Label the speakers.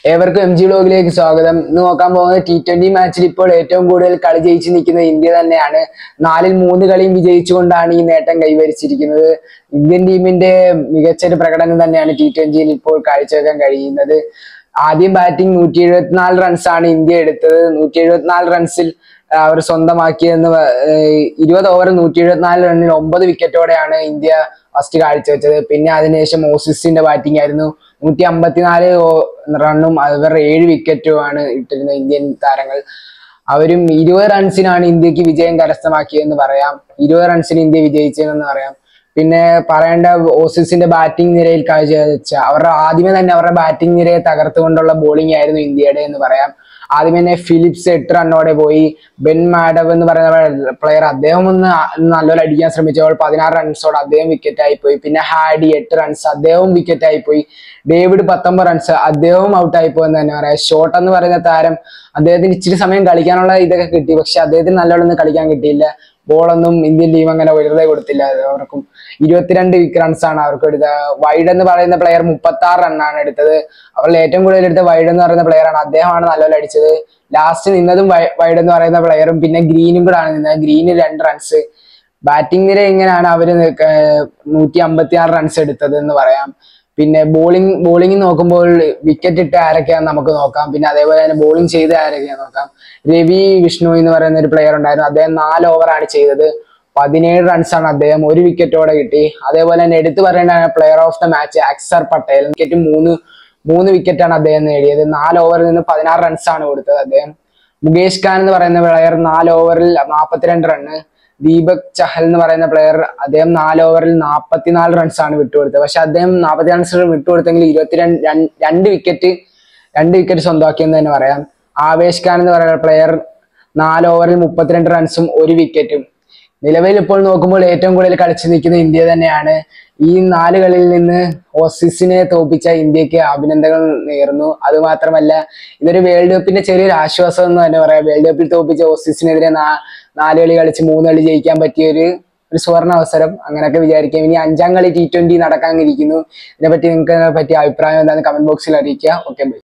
Speaker 1: ഏവർക്കും M G വ്ലോഗിലേക്ക് സ്വാഗതം. ഇന്ന് നോക്കാൻ പോകുന്നത് T20 മാച്ചിൽ ഇപ്പോൾ ഏറ്റവും കൂടുതൽ കളി ജയിച്ചു നിൽക്കുന്നത് ഇന്ത്യ തന്നെയാണ്. 4-ൽ 3 കളിയും വിജയിച്ചുകൊണ്ടാണ് ഈ നേട്ടം കൈവരിച്ചിരിക്കുന്നത്. ഇന്ത്യൻ ടീമിന്റെ മികച്ചൊരു പ്രകടനം തന്നെയാണ് T20യിൽ ഇപ്പോൾ കാഴ്ചവെക്കാൻ കഴിയുന്നത്. ആദ്യം ബാറ്റിംഗ് 174 റൺസാണ് ഇന്ത്യ എടുത്തത്. 174 റൺസിൽ അവർ സ്വന്തമാക്കിയെന്ന് 20 ഓവർ 174 റണ്ണിൽ 9 വിക്കറ്റോടെയാണ് ഇന്ത്യ ഫസ്റ്റ് കാഴ്ചവെച്ചത്. പിന്നെ അതിനുശേഷം ഓസീസിന്റെ ബാറ്റിംഗ് ആയിരുന്നു. 154 റണ്ണും അവരുടെ 7 വിക്കറ്റുമാണ് ഇട്ടിരുന്നത് ഇന്ത്യൻ താരങ്ങൾ. അവരും 20 റൺസിനാണ് ഇന്ത്യക്ക് വിജയം കരസ്ഥമാക്കിയതെന്ന് പറയാം. 20 റൺസിന് ഇന്ത്യ വിജയിച്ചതെന്ന് പറയാം. പിന്നെ പറയേണ്ട ഓസീസിന്റെ ബാറ്റിംഗ് നിരയിൽ കാഴ്ചവെച്ച ആദ്യമേ തന്നെ അവരുടെ ബാറ്റിംഗ് നിരയെ തകർത്തുകൊണ്ടുള്ള ബോളിംഗ് ആയിരുന്നു ഇന്ത്യയുടെ എന്ന് പറയാം. ആദ്യം തന്നെ ഫിലിപ്സ് 8 റണ്ണോടെ പോയി. ബെൻ മാഡവ് എന്ന് പറയുന്ന പ്ലെയർ അദ്ദേഹം ഒന്ന് നല്ലപോലെ അടിക്കാൻ ശ്രമിച്ചപ്പോൾ 16 റൺസോടെ അദ്ദേഹം വിക്കറ്റ് ആയിപ്പോയി. പിന്നെ ഹാഡി 8 റൺസ് അദ്ദേഹവും വിക്കറ്റ് ആയിപ്പോയി. ഡേവിഡ് 19 റൺസ് അദ്ദേഹവും ഔട്ട് ആയിപ്പോയി എന്ന് തന്നെ പറയാം. ഷോട്ട് എന്ന് പറയുന്ന താരം അദ്ദേഹത്തിന് ഇച്ചിരി സമയം കളിക്കാനുള്ള ഇതൊക്കെ കിട്ടി, പക്ഷെ അദ്ദേഹത്തിന് നല്ലോണം കളിക്കാൻ കിട്ടിയില്ല. ബോളൊന്നും ഇന്ത്യൻ ടീം അങ്ങനെ വെറുതെ കൊടുത്തില്ല. അവർക്കും 22 റൺസാണ് അവർക്ക് എടുത്തത്. വൈഡ് എന്ന് പറയുന്ന പ്ലെയർ 36 റണ്ണാണ് എടുത്തത്. അവരിൽ ഏറ്റവും കൂടുതൽ എടുത്ത വൈഡ് എന്ന് പറയുന്ന പ്ലെയറാണ്. അദ്ദേഹമാണ് നല്ലപോലെ അടിച്ചത്. ലാസ്റ്റ് നിന്നതും വൈഡ് എന്ന് പറയുന്ന പ്ലെയറും പിന്നെ ഗ്രീനും കൂടെ ആണ് നിന്നത്. Green 2 runs. ബാറ്റിംഗ് നിര എങ്ങനെയാണ് അവര് 156 റൺസ് എടുത്തത് എന്ന് പറയാം. പിന്നെ ബോളിംഗ് നോക്കുമ്പോൾ വിക്കറ്റ് ഇട്ട ആരൊക്കെയാന്ന് നമുക്ക് നോക്കാം. പിന്നെ അതേപോലെ തന്നെ ബോളിംഗ് ചെയ്ത ആരൊക്കെയാന്ന് നോക്കാം. രവി വിഷ്ണു എന്ന് പറയുന്ന ഒരു പ്ലെയർ ഉണ്ടായിരുന്നു. അദ്ദേഹം 4 ഓവറാണ് ചെയ്തത്. 17 റൺസാണ് അദ്ദേഹം 1 വിക്കറ്റോടെ കിട്ടി. അതേപോലെ തന്നെ എടുത്തു പറയേണ്ട player of the match Axar Patel. Wicket 3 വിക്കറ്റാണ് അദ്ദേഹം നേടിയത്. 4 ഓവറിൽ നിന്ന് 16 റൺസാണ് കൊടുത്തത് അദ്ദേഹം. മുകേഷ് ഖാൻ എന്ന് പറയുന്ന പ്ലെയർ 4 ഓവറിൽ 42 റണ്ണ്. ദീപക് ചഹൽ എന്ന് പറയുന്ന പ്ലെയർ അദ്ദേഹം 4 ഓവറിൽ 44 റൺസാണ് വിട്ടുകൊടുത്തത്. പക്ഷെ അദ്ദേഹം 40 റൺസ് വിട്ടുകൊടുത്തെങ്കിൽ 2 വിക്കറ്റ് സ്വന്തമാക്കിയെന്ന് തന്നെ പറയാം. ആവേശ് ഖാൻ എന്ന് പറയുന്ന പ്ലെയർ 4 ഓവറിൽ 32 റൺസും 1 വിക്കറ്റും. നിലവിൽ ഇപ്പോൾ നോക്കുമ്പോൾ ഏറ്റവും കൂടുതൽ കളിച്ചു നിൽക്കുന്ന ഇന്ത്യ തന്നെയാണ്. ഈ 4 കളിയിൽ നിന്ന് ഓസീസിനെ തോൽപ്പിച്ച ഇന്ത്യക്ക് അഭിനന്ദനങ്ങൾ നേർന്നു. അതുമാത്രമല്ല, ഇതൊരു വേൾഡ് കപ്പിന്റെ ചെറിയൊരു ആശ്വാസം എന്ന് തന്നെ പറയാം. വേൾഡ് കപ്പിൽ തോൽപ്പിച്ച ഓസീസിനെതിരെ 4 കളി കളിച്ച് 3 കളി ജയിക്കാൻ പറ്റിയ ഒരു സുവർണ അവസരം അങ്ങനെയൊക്കെ വിചാരിക്കാം. ഇനി 5-ാം കളി T20 നടക്കാനിരിക്കുന്നു. ഇതിനെപ്പറ്റി നിങ്ങൾക്ക് അഭിപ്രായം എന്താണെന്ന് കമന്റ് ബോക്സിൽ അറിയിക്കുക. Okay, by.